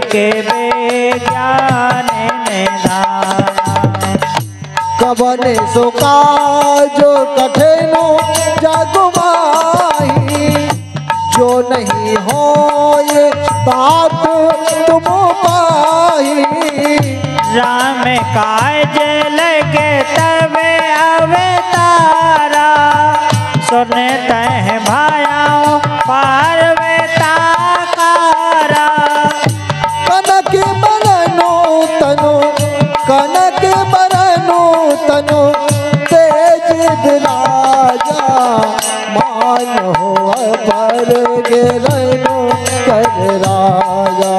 के विज्ञान निधान। कवन सो काजो कठिनो जग माही, जो नहीं होए तात तुम पाही। राम काज लगे तब अवतारा, सुनते हैं भायाओं पार्वता कारा। कनक बरनो तनो, कनक बरनो तनो, तेज राजा मान हो पर गिरनो कर राजा।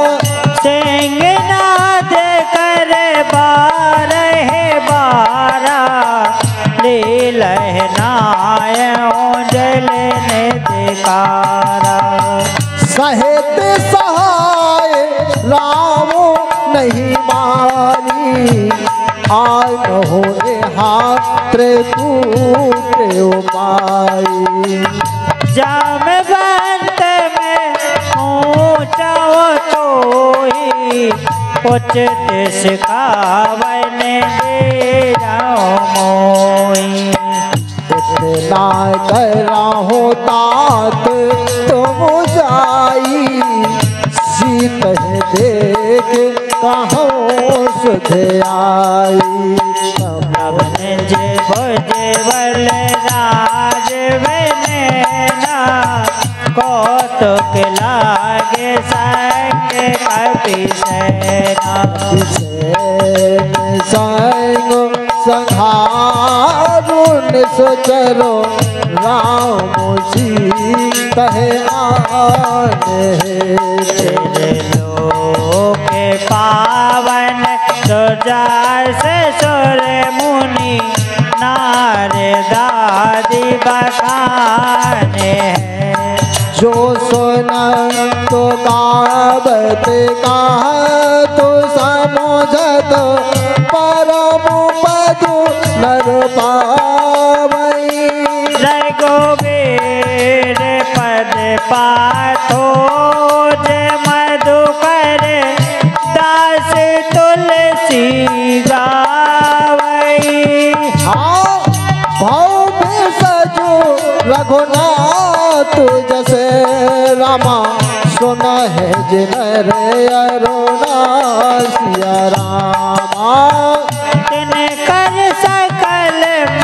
सिंहनाद कर बारह बारा, लीलह नाय जल ने दिकारा। सहित सहाय रामो नहीं मारी, आन हो हाथ टूटे उपाई। जामवंत में ऊंचा तो ही, उचित सिखावन दे मोई। इतना करा हो तात तुम जाई, सीत देख कहो सुध आई। तब निज भुज बल राज बनेना, कौतुक लागे संग कपि सेना। संग संहारो निसचरो, राम सीता आने। तेरे लोक पावन सुजास सुर मुनि, नारद आदि बखाने। जो सुना तो गावत कहा तो समझत, परम पद नर पावई। रघुवीर पद पाथो जे मधुकर, दास तुलसी गावई। हाँ भाव में सजो रघुनाथ जैसे रामा, सुना है जिनर अरुणा सिया रामा। कर सकल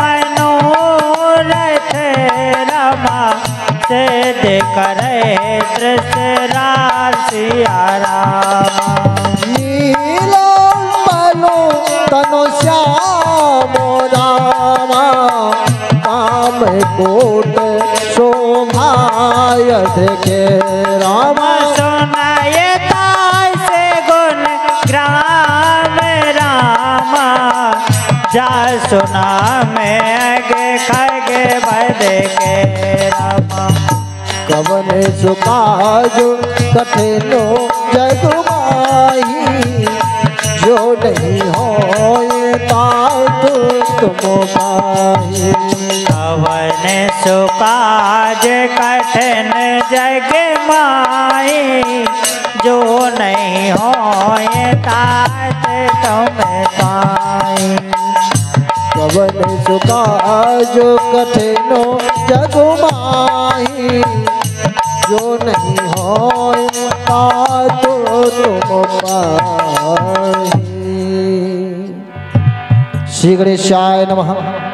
मनोरथ रमा, सिद्ध करे धृतराज सिया रामा। नीलो मनो तनो श्यामो रामा, काम कोट शोभाय देखे रामा। सुनाए तास गुण ग्राम रामा, जा सुना में अगे खगे बद के रामा। कवन सुकाजो कठिनो जग माही, जो नहीं होए तात तुम पाही। कवन सुकाज कठिन जग माही, जो नहीं होए तात तुम पाई। कवन सुकाजो कठिनो जग माही, जो नहीं होए तात तुम पाही। श्री गणेशाय नमः।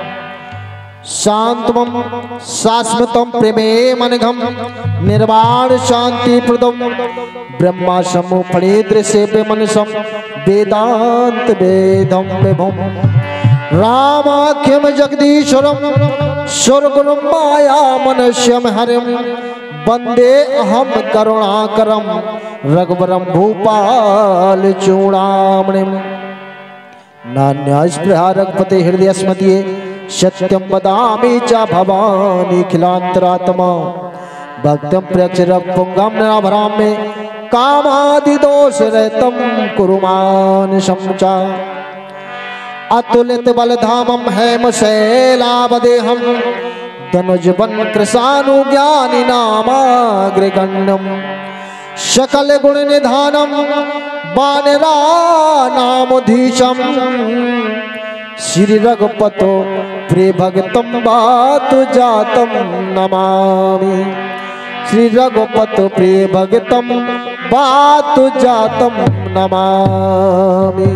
शांतमं शाश्वतं प्रेमे मनघम, निर्वाण शांति प्रदम, ब्रह्मा समूह फणीद्र सेव्य मनसम, वेदांत वेदम विभुम। रामाख्यम जगदीश्वरम, स्वर्गुरुम माया मनस्यम हरिम, वंदे अहम करुणाकरम, रघुवरम भूपाल चूड़ामणिम। नान्यास्पृहा रघुपते हृदय स्मृतिये, सत्यम वदामि च भवानी खिलांतरात्मा। भक्तम प्रक्षरपुंगम नभराम में, कामादि दोष रहतम कुरुमान समचा। अतुलित बलधामम हेम शैलावदेहम, धनुज बन कृशानु ज्ञानी नामाग्रगण्यम। सकल गुण निधानम बानरा नामधीशम श्री रघुपतो प्रिय भगतम बातु जातम नमामि। श्री रघुपतो प्रिय भगतम बातु जातम नमामि।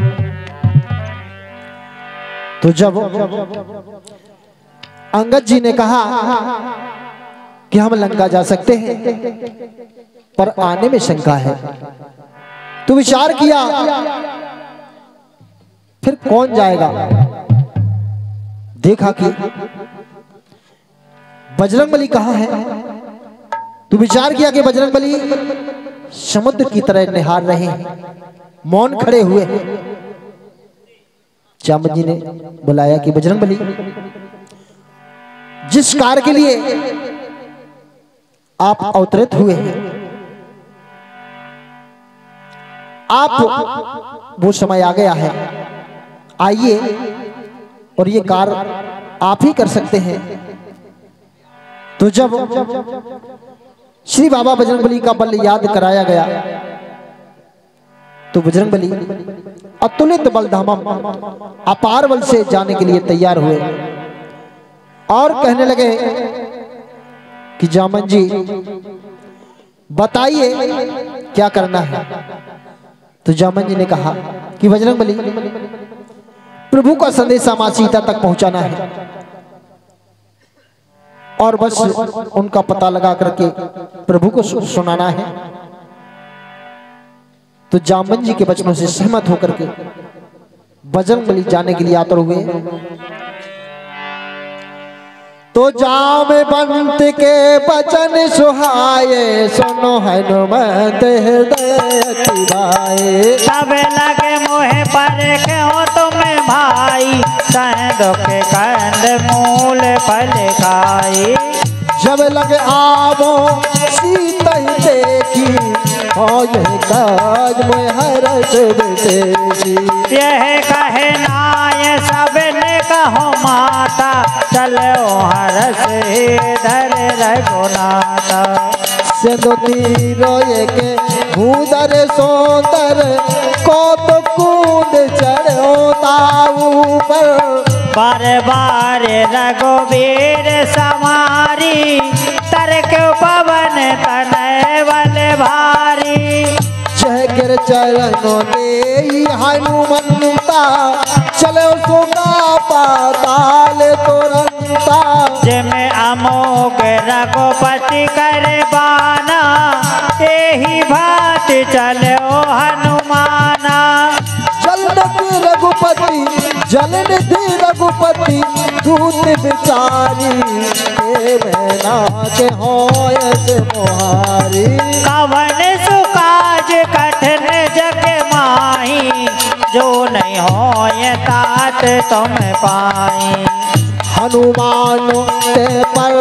तो जब अंगद जी ने कहा कि हम लंका जा सकते हैं पर आने में शंका है, तो विचार किया फिर कौन जाएगा। देखा कि बजरंगबली कहाँ है, तो विचार किया कि बजरंगबली समुद्र की तरह निहार रहे हैं, मौन खड़े हुए हैं। जामवंत जी ने बुलाया कि बजरंगबली, जिस कार्य के लिए आप अवतरित हुए हैं, आप वो समय आ गया है, आइए और ये कार्य आप ही कर सकते हैं। तो जब श्री बाबा बजरंगबली का बल याद कराया गया तो बजरंगबली अतुलित बलधामम अपार बल से जाने के लिए तैयार हुए और कहने लगे कि जामवंत जी बताइए क्या करना है। तो जामवंत जी ने कहा कि बजरंगबली, प्रभु का संदेश मां सीता तक पहुंचाना है और बस उनका पता लगा करके प्रभु को सुनाना है। तो जामवंत जी के वचनों से सहमत होकर के बजरंगबली जाने के लिए आतुर हुए। तो जामवंत के वचन सुहाए, सुनो हनुमत हृदय की भाए। सब लगे मोहे पर क्यों तुम्हें भाई, संदो के कंद मूल फल खाई। जब लगे आवो सीता ही देखी, हो यह काज में हर्ष विशेषी। यह कहे नाय सबने कहो माता, चलो हरस धर रघुनाथा। सिंधु तीरो के भूधर सोंदर, को तो कूद चढ़ो ताऊ पर। बार बार रघुवीर समारी, तर्क पवन तनय बल भारी। जय गिर चरणों दे हनुमंता, चलो सुगा पाताल तुरंता। जिमे अमोघ रघुपति कर बाना, यही भात चलो हनुमाना। जलनिधि रघुपति, जलनिधि रघुपति, दूत विचारी, मैना के होयस मुहारी। कवन सुकाज कठिन जग माही, जो नहीं होय तात तुम पाई। हनुमान ते पर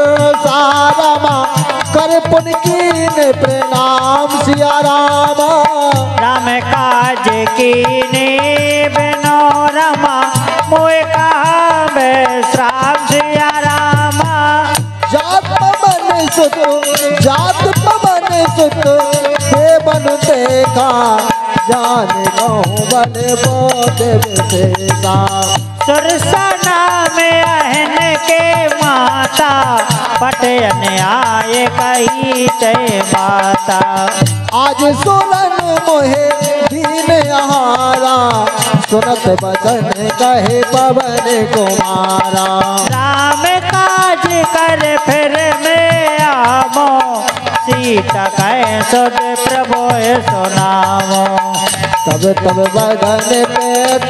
सारमा, कर पुन कीन प्रणाम सिया रामा। राम काज कीने बिनो रमा, मोए कहा विश्राम सिया रामा। जात पवन सुत, जात पवन सुत, देवन देखा, जान गहु बन बोध विशेषा। सुरसना में अहन के माता, पटयन आए कही ते माता। आज सुरन मोहे दीन आहारा, सुनत बचन कहे पवन कुमारा। राम काज कर फिर में आवो, सीता कहे सुध प्रभु सुनावो। तब तब बदन पेट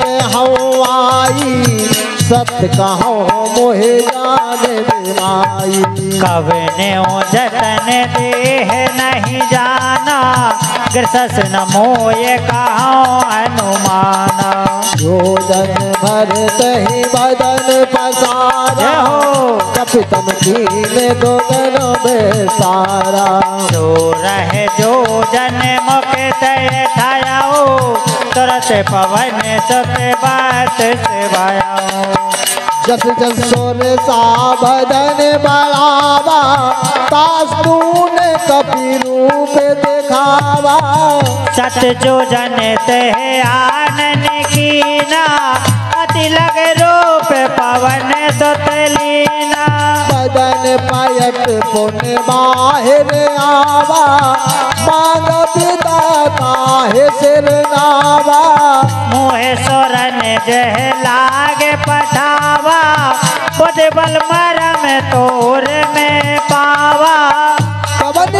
हवाई, सत्य कहो मोहे जान बिनाई। कवने जतन देह नहीं जाना, गृसस न मोय कहो हनुमाना। योजन भरत ही बदन पसारा, कपितन कीने गगन में सारा। जो रहे जो जन मुख तय ठायाओ, तुरत पवन सुत बात से भायाओ। जस जसोर सावधन बढ़ावा तास तूने कपि रूप दिखावा। सत जो जन ते आनन कीना अति लग रूप पवन सुत लीना। बदन पायट पुन बाहिर आवा मांग पिता काहे सिर नावा। मोहे सोरन जह लागे पठावा बुध बल मरम तोर में पावा। कबन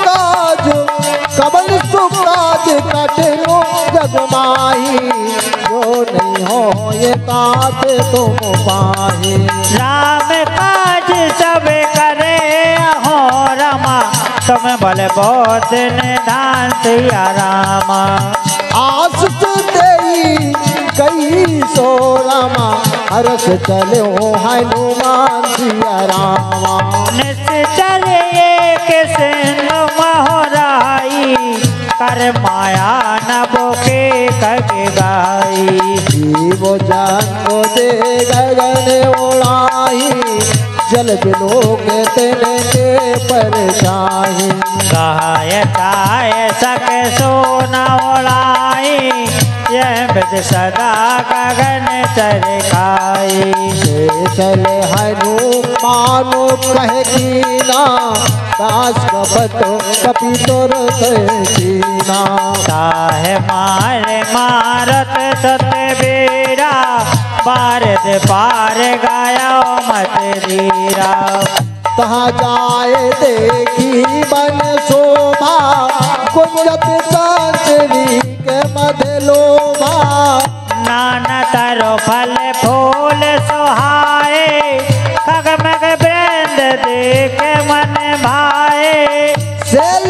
सुकाज कठिनो जग माही जो नहीं हो ये तात तुम पाही। राम काज सब करे अहो रमा तुम बल बहुत निधान सिया रामा। आस तेरी कई सो रामा हरस चले हो हनुमान सिया रामा। निश्चल एक सिंधु मोहराई कर माया नभो के कग गाई। जीव जन दे गगन उड़ाई जल बिलो के तेने के परछाई। गाय गाय सक सोना उड़ाई यह बिद सदा गगन चरकाई। चले हनुमान कहे कीना दास कपट कपि तोर कीना। ताहे मारे मारत सत बेरा पारद पार गाया मत धीरा। तहाँ जाए देखी बन शोभा कुंजत चांदनी के मध्य लोभा। नाना तरो फल फूल सुहाए खग मग वृंद देख मन भाए। सेल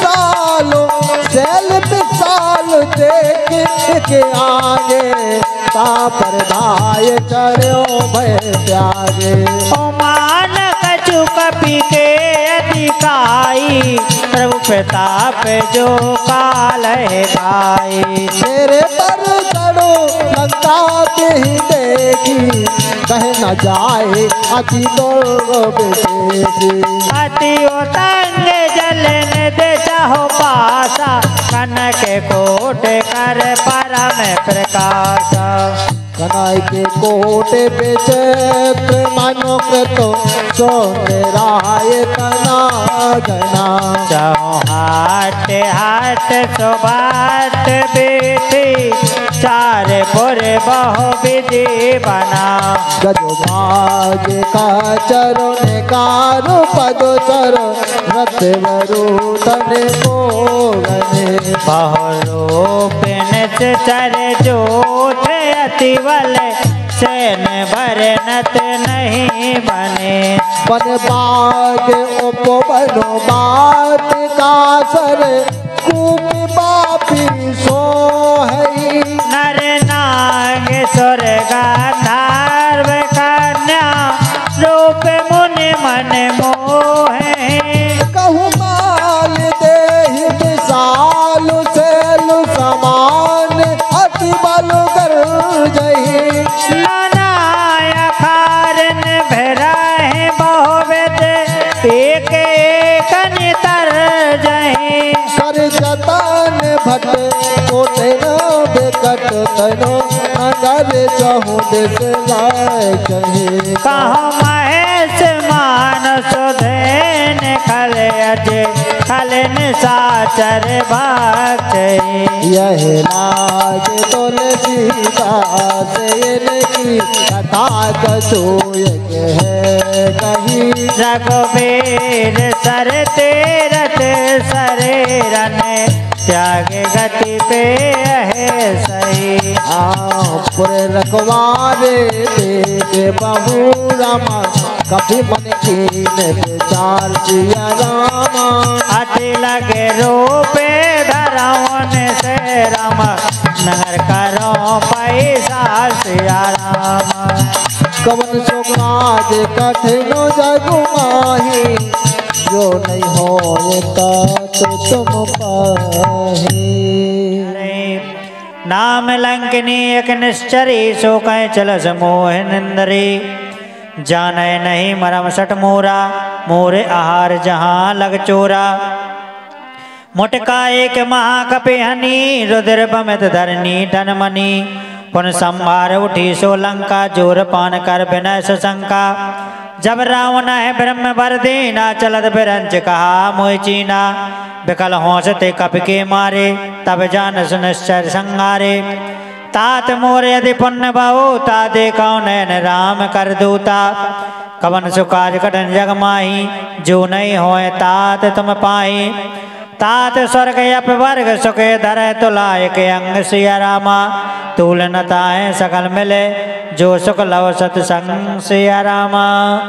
विशाल देख के आगे तापर धाय चढ़ो भय त्यागे। मान कछु कपि के अधिकाई प्रभु प्रताप जो काल है भाई। तेरे पर चढ़ो लंका के ही देखी कहे न जाए अति दुर्ग विशेषी। अति उतंग जलन दे चाहो पासा कनक कोट कर परम प्रकाश। कनाई के कोट पे चैत्र मानो कृतो सोने राय तना गना। चाहो हाट हाट सुभाट बेटी चार पुर बहु विधि बना। गजो भाग का चरण कारु पद चर रथ वरुधन मोगने। बहुरूपिन चर जोठ अति बल सैन भरनत नहीं बने। बन बाग उपवनो बात का सर कूप बापी सो है। नर नाग स्वर्ग नार्व कन्या रूप मुनि मन मोहे। कहूँ माल देहि विशाल सेल समान अति बल कर जही। नाना अखारन भरहि बहुविध एक कनितर जही। कर जतन भट कोटे न बेकट तनो नगर चहु दिस लाय कहे। कहो महेश मान सुधेन खल अजय खल निशाचर भाग यह लाग तुलसीदास की कथा कछोय है कही। रघुबीर सर तीरथ शरीरन त्याग गति पे है सही। पुर रखवारे देव बहु रामा कभी मन कीन विचार सिया रामा। अति लगे रूपे धरवन से राम नगर करो पैसा सिया राम। कवन सुगाज कठिनो जग माही जो नहीं हो तुम पाही। नाम लंकिनी एक निश्चरी सो कह चल समोह नंदरी। जाने नहीं मरम सट मोरा, मोरे आहार जहाँ लग चोरा। मुटका एक महाकपि हनी, रुद्र बमित धरनी धनमणि। पुन संभार उठी सोलंका, जोर पान कर विनय सुशंका। जब रावण है ब्रह्म वर दीना, चलत बिरंच कहा मोह चीना। विकल होंसते कपि के मारे, तब जान सुनिश्चर संगारे। तात मोर यदि पुण्य बहु, ता देखो नैन राम कर दूता। कवन सुकाज कठिन जग माही, जो नहीं होए तात तुम पाही। तात स्वर्ग अपवर्ग सुखे धरे, तुलाय के अंग सिया रामा। तूल नताएं सकल मिले, जो सुख लव सतसंग सिया रामा।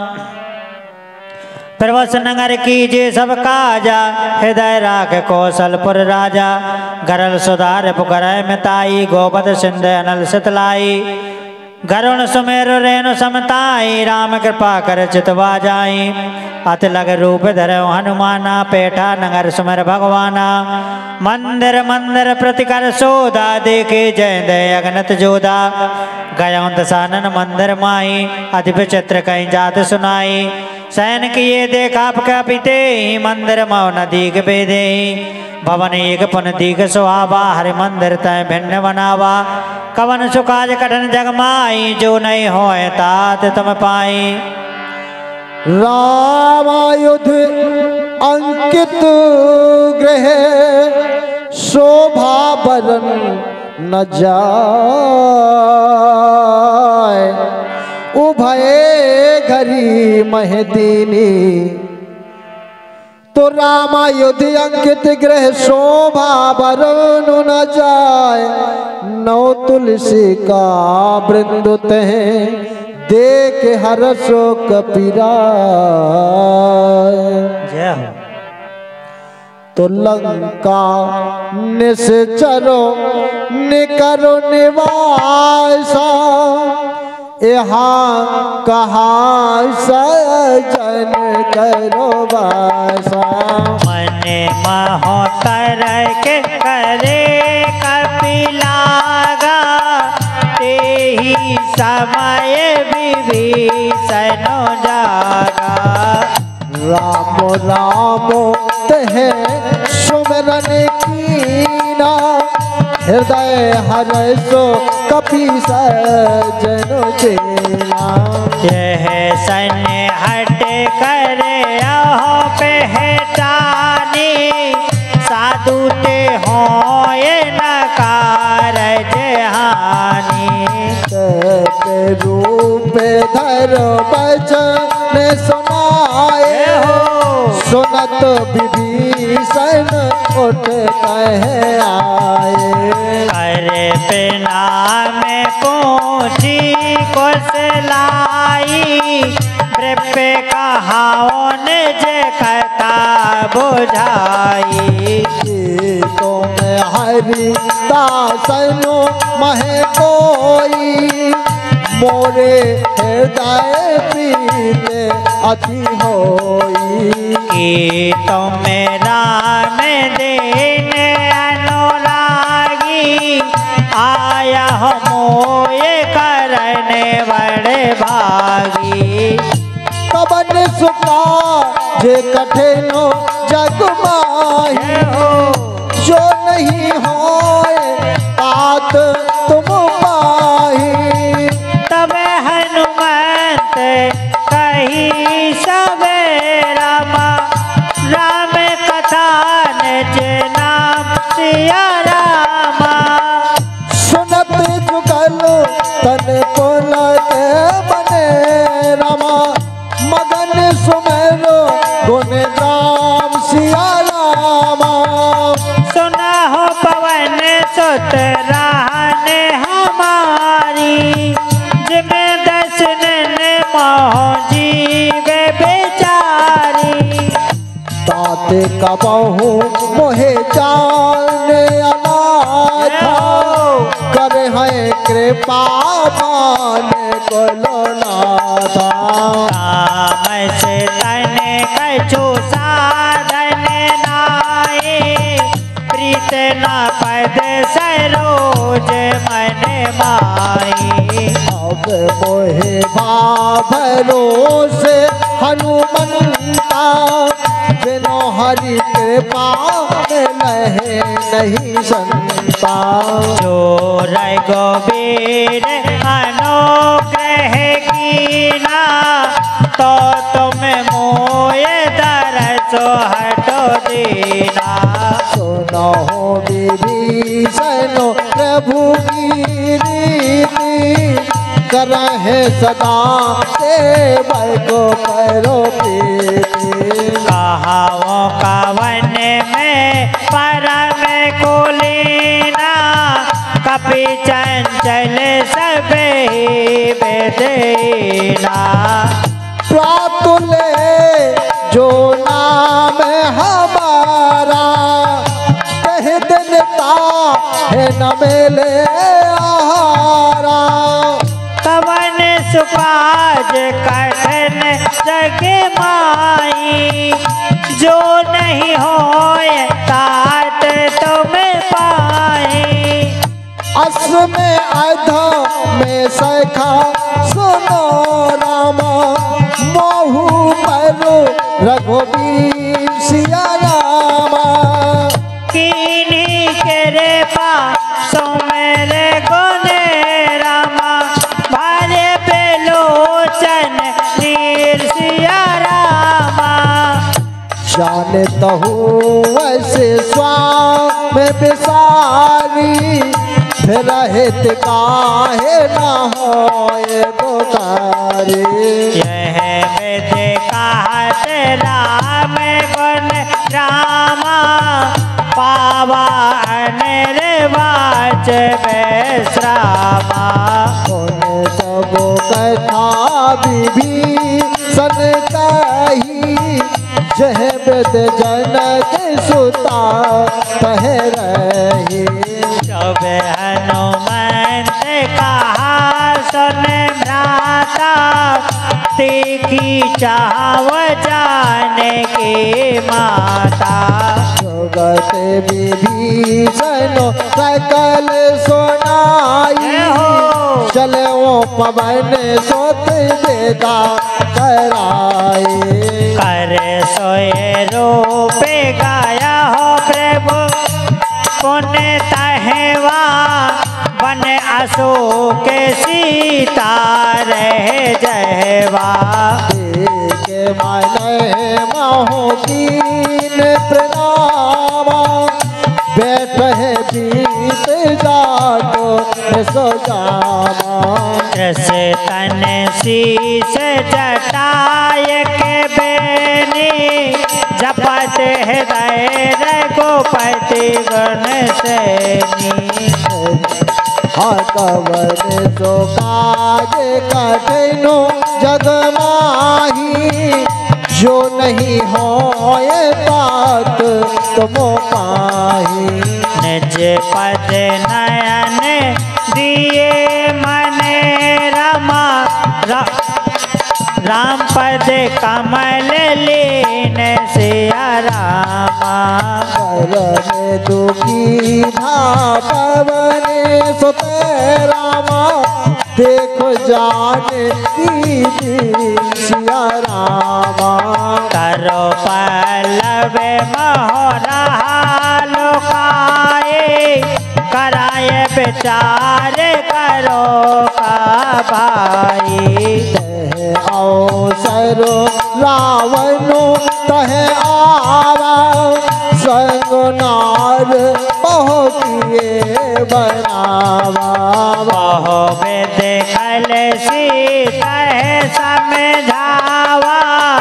प्रवस नगर कीजे सब काजा, हृदय राख कौशलपुर राजा। गरल सुधार पुकर मिताई, गोपद सिंध अनल सितलाई। गरुण सुमेरु रेणु समताई, राम कृपा कर चितवा जाई। अत लग रूप धरो हनुमाना, पेठा नगर सुमर भगवाना। मंदिर मंदिर प्रतिकर सोदा, देखे जय दय अगनत जोदा। गयों दसानन मंदिर माही, अति विचित्र कहीं जात सुनाई। सैन किए देखा पिते, मंदिर मौ नदीक बेदे। भवन एक पुन दीघ सुहावा, हरि मंदिर तय भिन्न बनावा। कवन सुकाज कठिन जग माई, जो नहीं होए तात तुम पाई। रामायुध अंकित गृह, शोभा बरन न जाय। उभय घरी महदीनी, तो रामायुध अंकित गृह, शोभा बरन न जाय। नौ तुलसी का वृंद तह, देख हर्षो कपिराय। जय हो। तो लंका निश्चरो निकरो निवासा, यहाँ कहाँ सजन करो वासा। मन महोत्तर के करे कपिलागा, तेहि समय विभीषण जागा। राम राम तह सुमरन कीना, हृदय हर्षो कपि सजन चेना। यह सन हट करे अहो पहचानी, साधु ते होए न कारज हानि। रूप धर बचन सुनाए हो, सुनत विभीषण उठ कहे आए। अरे बिना में पूछी कुशलाई, वृप कहाओ निज कथा बुझाई। तो मैं हरि दासनो मह कोई, मोरे हृदय प्रीत अति होई। कि तुम राम दीन अनुरागी, आया हो मोए करने बड़े भागी। कवन सुखा जे कठिनो जग माही हो, जो नहीं होए तात तुम पाही। तब हनुमंत कही सवेरा, राम कथा निज नाम सिया रामा। सुनत जुगल तन पुलक बने रामा, मगन सुमेरो गुण राम सिया रामा। सुना हो पवन सुत रहने हमारी, जिमें दर्शन मोह जीवे बेचारी। ताते कबहू मोहे जाने अनाथा, करे है कृपा मान को नाथा। काम से तन कछु साधन नाई, प्रीत न पद सरोज मन माई। अब मोहे भा भरोसे हनुमंता, बिनो हरि कृपा मिलहि नहीं संता। जो रघुबीर अनुग्रह कीना, तो तुम मोए दरसो हटो दीना। सुनो विभीषण प्रभु की रीति, करहे सदा सेवक को करो प्रीति। कहावो कवन में परम कुलीना, कपि चंचल सबे बेदेना। प्रातुले जो नाम हमारा, कह दिनता है न मिले आहारा। कवन सुकाज कठिन जग माई, जो नहीं होए तात तुम पाई। अस में अधा में सखा सुनो रामा, मोहू परो रघुबीर सिया रामा। कीनी केरे पासों मेरे गुने रामा, भारे बेलोचन नीर सिया रामा। जानता हूँ ऐसे स्वाम बिसारी, फिर हित काहे ना होए दुकारी। यह वेद कहत राम गुण रामा, पावा निर्वाच विश्रामा। उन सब कथा विभीषण कही, जह वेद जनक सुता कह रही। जब हनुमंत कहा सुन भ्राता, देखी चाव जाने की माता। जगत विभीषण सकल सुनाई, चले वो पवन सोत देता कराई। कर सोए रूप गाया हो प्रभु, पुण्य तहेवा बन अशोक सीता रह जहवा। के मन महो कीन प्रणामा, बैठ है बीत जातो सो जामा। तन शीश जटाय के बेनी, जपत हृदय रघुपति गुण सैनी। कवन सो काज कठिनो जग माही, जो नहीं होए बात तुम पाही। निज पद नयन दिए मने रमा, राम पद कमल लीन सिया रामा। करन दुखी था पवन सुते रामा, देखो जान की सिया रामा। करो पल्लव मोहरा लुकाए, कराए विचार करो का भाई। अवसर रावणो तह आवा, संग नार बहु किए बनावा। बहु विध खल सीता समझावा,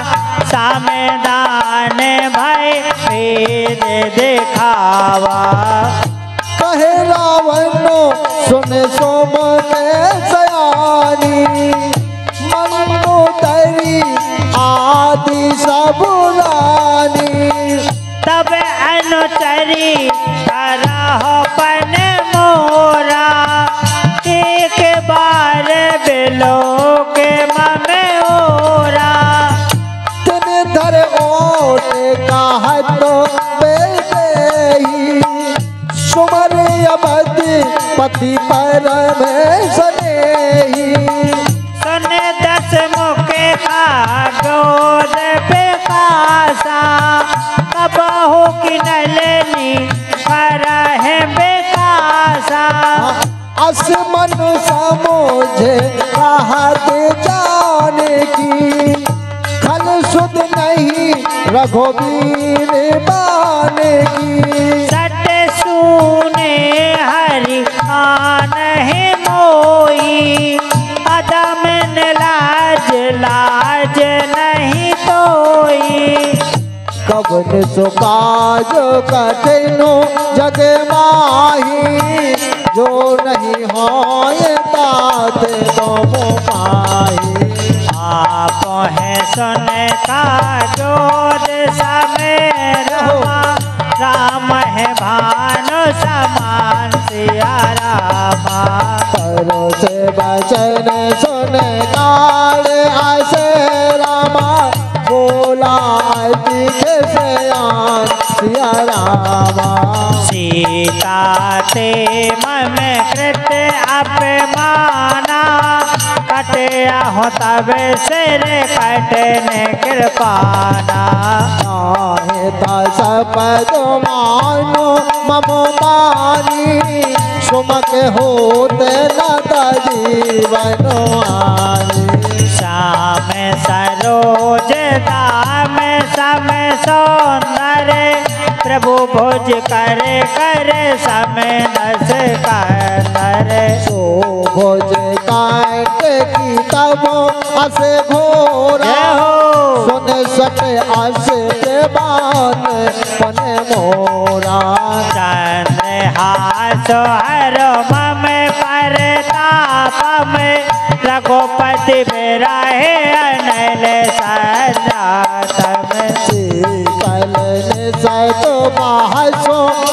सामदान भय भेद दिखावा। कहे रावणो सुन सो मने सयानी, मंदोदरी आदि सब रानी। तब अनुचरी करहो पन मोरा, एक बार बिलो के ममे ओरा। तिन धर ओट कहत बेदेही, सुमर अवध पति परम स्नेही। सुन दस आसमान समझे राहत जाने की, खल सुध नहीं रघुवीर बाने की। सट सुने हरि आन है मोई, अदम न लाज लाज नहीं तोई। कवन सुकाज कठिनो जग माही, जो नहीं होए तात तुम पाही। आप है सुन का जोर समय रमा, राम है भानु समान सिया रामा। करो से वचन सुन काल आसे रामा, बोला दिखे सयान सिया रामा। सीता ते मम कृत अपमाना, कटया हो तब सिर कटने कृपाना। नाहे दास पद मानो मम मानी, सुमक होते न जीवन आनी। श्याम सरोज दाम सम सौंदर्य, प्रभु भोज कर कर समय दस कर। सो भोज काट की तब अस घोरा, सुन सट अस के बान पन मोरा। चंद्रहास हर मम परताप में, रघुपति बिराहे अनल संजात में। शीतल सतो बहसो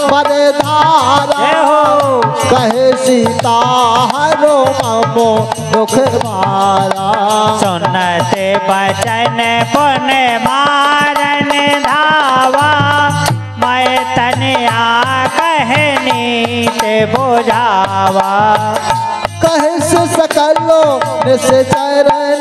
बरधारा, कहे सीता हरो ममो दुख मारा। सुनते बचन पुन मारन धावा, मैं तनिया कहनी ते बुझावा। कहे से सकलो निस चरण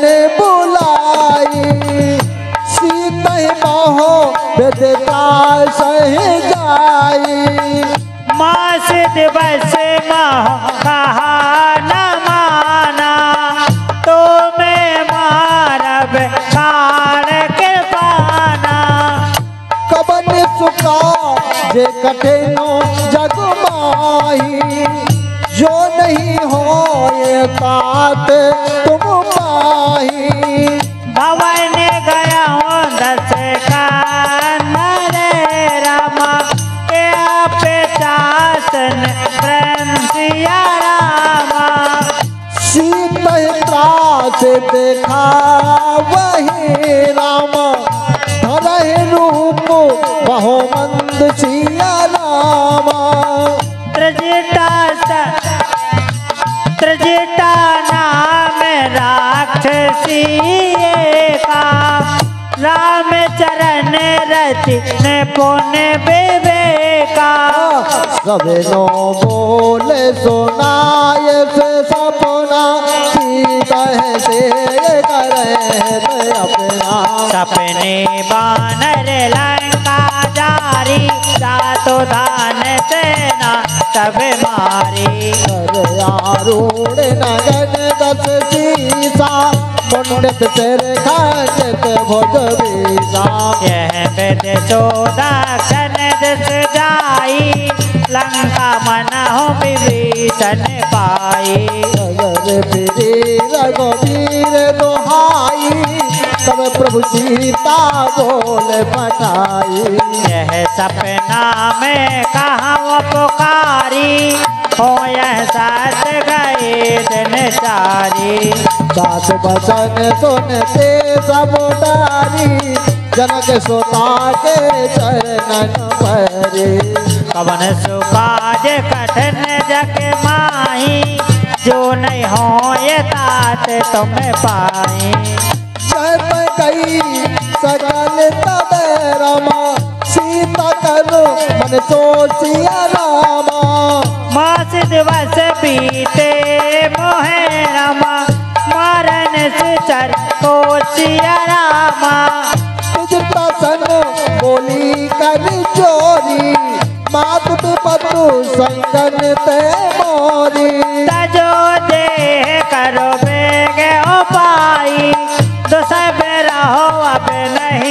बुलाई, सीता मोहो विदता सही जाई। मास दिवस मह कहा न माना, तो मैं मारब कार के पाना। कबन सुका जे कठिनो जग माही, जो नहीं होए तात तुम पाही। भवन गया हूँ दस का नरे रामा, पे चासन प्रेमसिया रामा। सीता त्रास देखा वही रामा, धरहि रूप बहु मंद सिया रामा। त्रिजटा नाम राक्षसी का, राम चरण रति ने पुण्य विवेका। सबनो बोले सुनाय से सपना, सीता से करे अपना। सपने बानर लंका जारी, जातो धान सेना सब मारी। आरूढ़ नगन दस सीसा, मुंडित सिर खंडित भुज बीसा। यह वेद दक्षिण दिस जाई, लंका मनहु विभीषण पाई। अगर फिरी रघुवीर दोहाई, तब प्रभु सीता बोले पठाई। यह सपना में कहाँ पुकारी, हो यह साथ गए दिन सारी। सास बचन सुनते सब डारी, जनक सुता के चरणन परे। कवन सुकाज कठिन जग माही, जो नहीं हो ये तात तुम पाई। जब गई सकल तब रमा, सीता करो मन सोचिया रामा। मास दिवस बीते मोहे रमा, मारन से चर को सिया रामा। तुझता सन बोली कर चोरी, मात पिपतु संगन ते मोरी। तज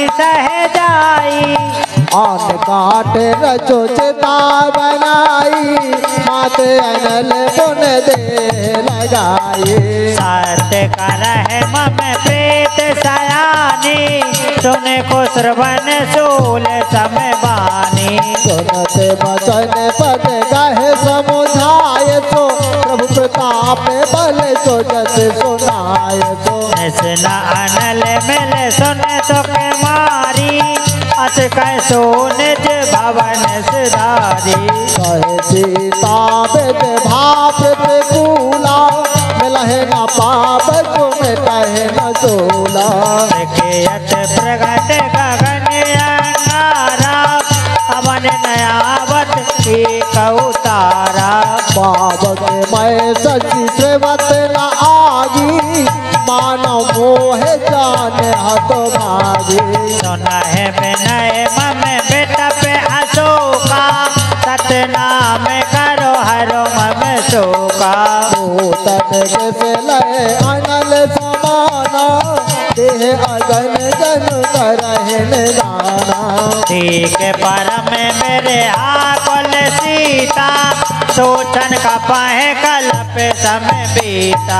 सह जाई। आन काट रचो चिता बनाई, माते अनल पुन दे लगाई। सत्य करह मम प्रेत सयानी, सुन को श्रवण सूल समबानी। सुनते वचन पद कहे समुझाय, सो प्रभु प्रताप बल सो जस सुनाय। सो निस्न अनल मिल सुन सुख मारी, अस कह सोन भवन सुधारी। कहे सीता बेद भाप कूला, मिलहे न पाप तुम कहे न सोला। केयत प्रगट गगन अंगारा, अवन नयावत एक उतारा। पावक मैं सची सेवत न आगी, मानव मोह जान हत भागी। सुना है विनय मम बेटप अशोका, सतनाम करो हरो मम शोका। तन से लय अनल समाना, देह अगन जन करहन दाना। ठीक परम मेरे आकुल सीता, सोचन का पाहे कल्प समय बीता।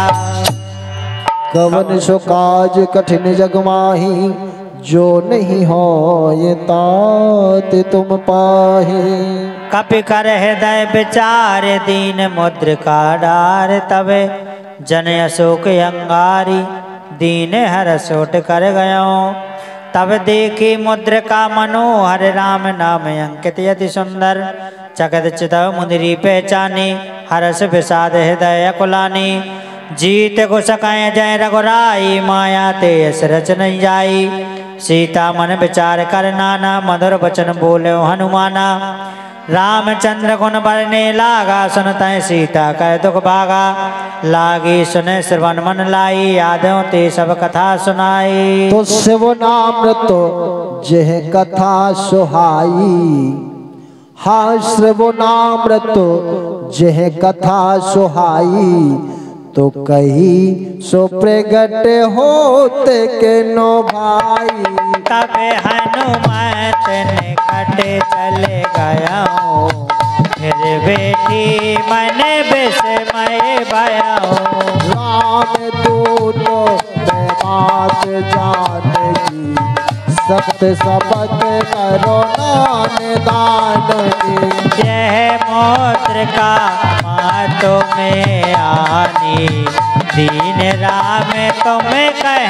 कवन सो काज कठिन जग माही, जो नहीं हो ये तात तुम पाही। कपि कर हृदय विचार, दीन मुद्रिका डार। तबे जन अशोक अंगारी, दीन हर सोट कर गयो। तब देखी मुद्रिका मनोहर, राम नाम अंकित यति सुंदर। चकत चितव मुंदरी पहचानी, हरस विषाद हृदय कुलानी। जीत को सकाय जय रघुराई, माया ते यस रच नहीं जाई। सीता मन विचार कर नाना, मधुर वचन बोले हनुमाना। रामचंद्र गुण बरने लागा, सुनतै सीता कह दुख भागा। लागी सुने श्रवण मन लाई, यादों ते सब कथा सुनाई। तो शिव नाम तो जेह कथा सुहाई, हाँ श्रवो नाम तो जेह कथा सुहाई। तो कही सो प्रगट होते के नो भाई। तब हनुमत निकट चले गया, फिर बेटी मन विस्मय भया। राम दूतो बात जानगी, सत्य शपथ करो नान दानगी। यह मुद्रिका मातो में आनी, दीन राम तुम कह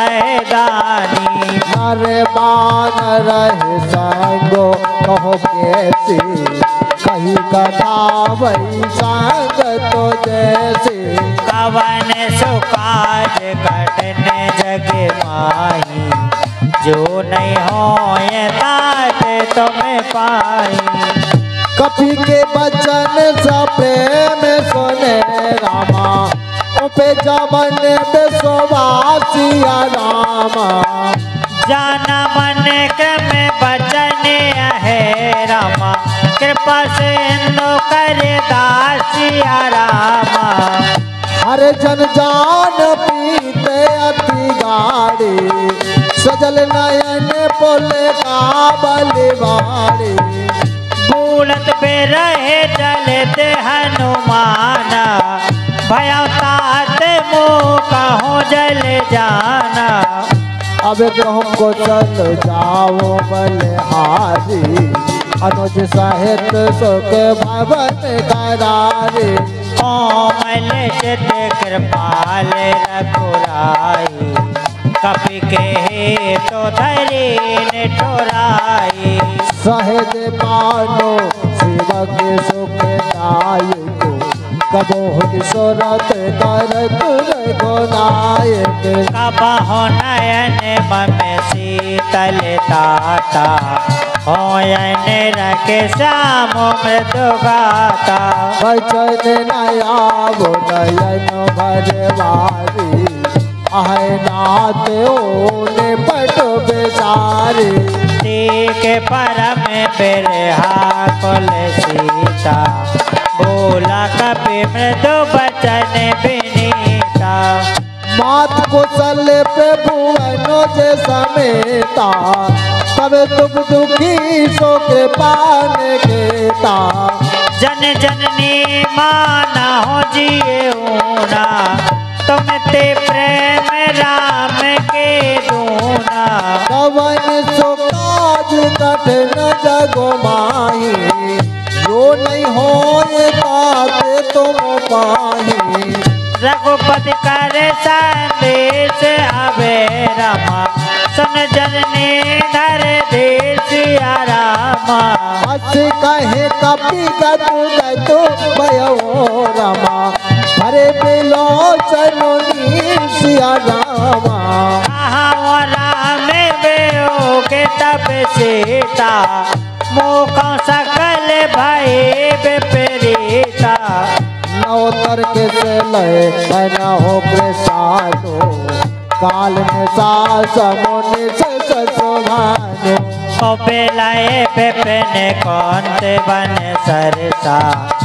सहदानी। नर मान रहे संगो कहो कैसे, कही कथा वही संग तो जैसे। कवन सुकाज कठिन जग माही, जो नहीं हो ये तात तुम पाई। कपि के बचन सा प्रेम सुने रामा, पे जमन बेसवासिया रामा। जाना मन के में बचन है रामा, कृपा से इंदु कर दासिया रामा। हर जन जान पीते अति गाड़ी, सजल नयन पोले का बलिवाड़ी। बूलत पे रहे चलते हनुमाना, भयतात मुँह कहो जल जाना। अब हमको चल जाओ बलिहारी, अनुज सहित सुख भवन करारे। कोमल चित कृपाल रघुराई, कपि के तो धरी निठुराई। सहज मानो सेवक सुख दायक, कबो सुरत करत रघुनायक। कबहु नयन मम शीतल ताता, होयन रख श्याम मृदु गाता। बचन नयाव नयन भरवारी, आय नाथ ओने पट बेचारी। देख परम बिरहा कुल सीता, बोला कपि मृदु बचन विनीता। मात कुशल प्रभु अनो जे समेता, तब दुख दुखी सो कृपा ने केता। जन जननी माना हो जिए ऊना, तुम ते प्रेम राम के दूना। कवन सो काज कठिन जगो माही, जो नहीं होए ताते तुम पाही। रघुपति कर संदेश आवे रामा, सुन जननी धर देश रामा। हस कहे कपि गदु भयो रामा, भरे बिलोचन सिया रामा। कहाँ राम बेओगे तब सीता, मोख सकल भय विपरीता। नवतर के से लय न हो प्रसादो, काल में सास मुनि से ससुभानो। बेलाए विपिन कौंत बन सरसा,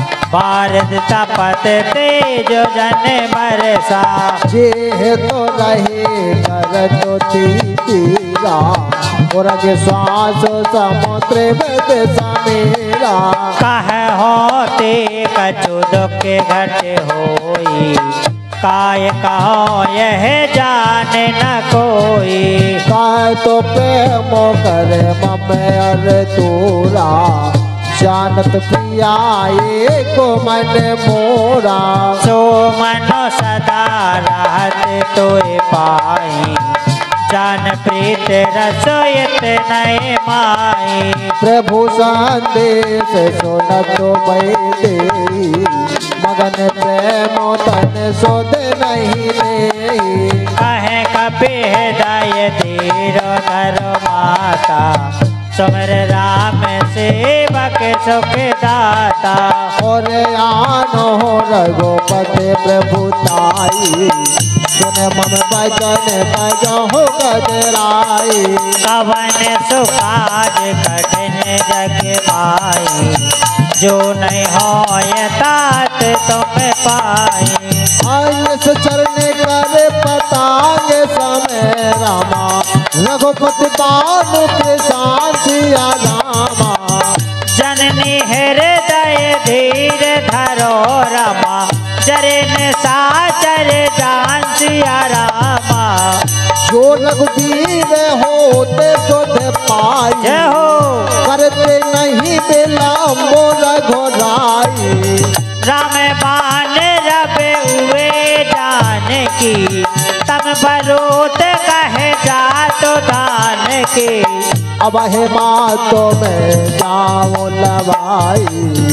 भारत तपत तेज जन बरसा। जे तो रहे कर तो तीरा, और के श्वास समुद्र वेद समीरा। कह होते कछु दुख घट होई, काय कहो यह जान न कोई। काय तो प्रेम करे मम अर तोरा, जानत प्रिया को मन मोरा। सो मनो सदा रहत तोय पाई, जान प्रीत रसोयत नय माई। प्रभु संदेश सुनत मैं देई, मगन प्रेम तन सोध नहीं देई। कहे कपि हृदय धीर धर माता, सुमिर राम सेवक सुख दाता। और आनो रघुपति प्रभुताई, सुन मन भजन भजहु गजराई। कवन सुकाज कठिन जग माई, जो नहीं होय तात तुम पाई। आयस चरण कर पतांग समय रामा, रघुपति बानु कृष्ण सिया रामा। जननी हृदय धीर धरो रामा, जरन साचर जान सिया रामा। जो रघुवीर होते सुध पाई, जय हो करते नहीं बिलम्बो रघुराई। राम बान रबे हुए जान की, तब बरोत कहे जातो दान की। अब हे बातों में जाओ लवाई,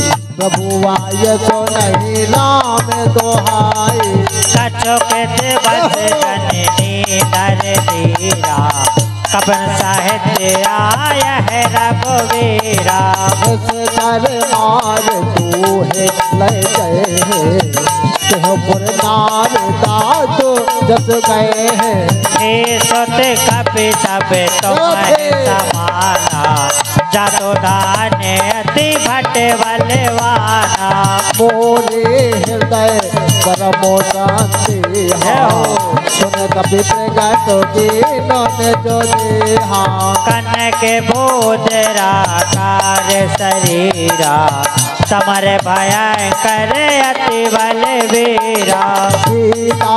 प्रभु आय सो नहीं नाम दोहाई। कछुकत बस जननी दर धीरा, कपन साहित्य आया है रघुवीरा। इस कर मार तू है ले गए, पुर नार दादो जस गए हैं। हे सुत कपि सब तुम्हारे समाना, जातो दान अति भट बलवाना। मोरे हृदय परमो शांति हाँ, सुन कपि प्रगट दीन जो देहा। कन के बोधरा कार शरीरा, समर भयंकर अति बलवीरा। सीता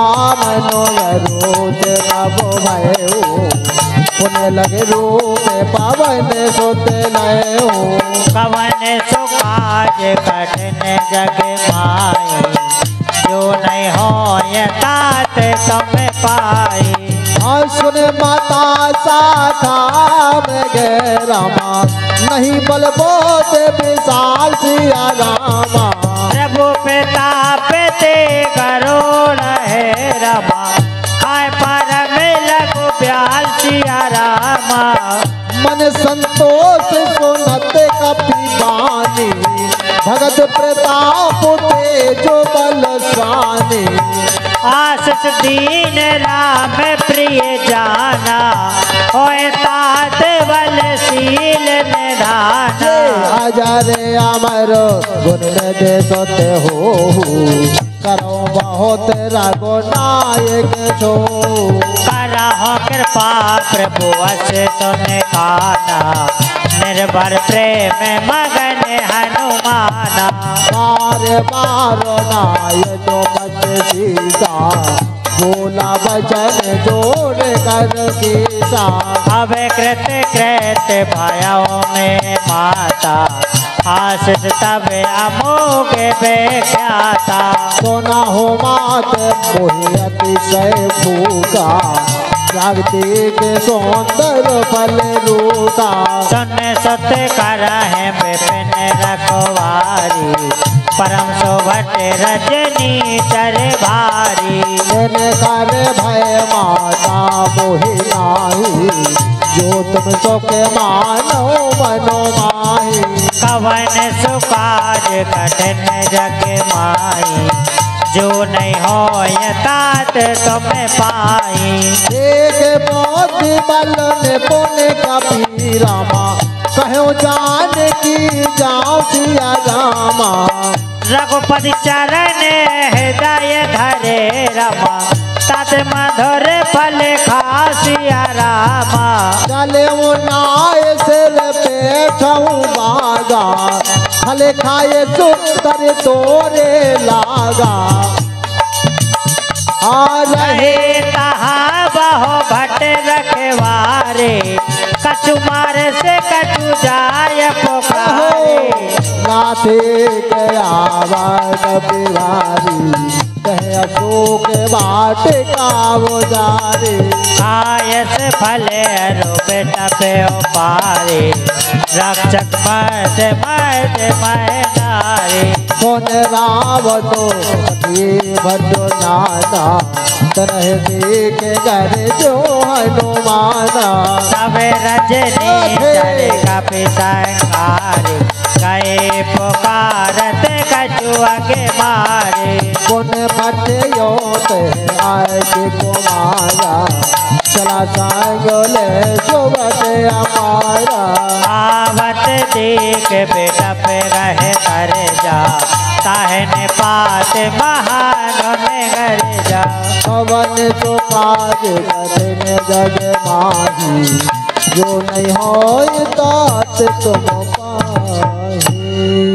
मनोरोज नभ भयो, पुण्य लगे रूप पावन सुत लयो। कवन सुकाज कठिन जग माई, जो नहीं होय तात तुम पाई। सुन माता साखा में गे रामा, नहीं बल बोध विशाल सिया रामा। प्रभु प्रताप ते करो रहे रमा, खाए परम लघु ब्याल सिया रामा। मन संतोष सुनत कपि बानी, भगत प्रताप तेजो बलशानी। आशीष दीन राम प्रिय जाना, होए तात बलशील निधाना। हजार अमर गुण दे सोते हो, करो बहु बहुत रघुनायक छो। करहो कृपा प्रभु अस सुन काना, निर्भर प्रेम मगन हनुमाना। बार बार नाय जो मत सीता, बोला वचन जोड़ कर कीसा। अब कृत कृत भयो में माता, आशीष तब अमोघ व्याख्याता। सोना हो मात मोहि अतिशय भूखा, जागते के सौंदर्य फल रूखा। सुन सत करहि विपिन रखवारी, परम शोभट रजनी चर भारी। जिन कर भय माता मोहि नाही, जो तुम सुख मानो मनो माही। कवन सुकाज कठिन जग माई, जो नहीं हो तात तुम पाई। एक मोती बल ने पुण्य कबीरामा, कहो जान की जाओ सिया रामा। रघुपति चरण हृदय धरे रमा, तात मधुर फल खासिया रामा। चले वो नाय सिर पे छऊ बागा, फल खाए सुतर तोरे लागा। आ रहे तहाँ बहो भट रखवारे, कछु मार से कछु जाय पुकारे। नाथे गयावन बिहारी, कहे अशोक बाट का वो जारे। आयस फले रूप टपे पारे, रक्षक मर्द मर्द मैनारे। सोन रावतो ये भजो नाना, तरह देख घर जो हनुमाना। सब रजनी चले कपि संहारे, गए पुकारत कछु आगे मारे। पुन भट योत आज को माया, चला सांगले सोबत हमारा। आवत देख बेटा पे रहे तर जा, ताहने पात महान में घर जा। पवन तो काज कठिन जग माही, जो नहीं हो तात तुम पाही।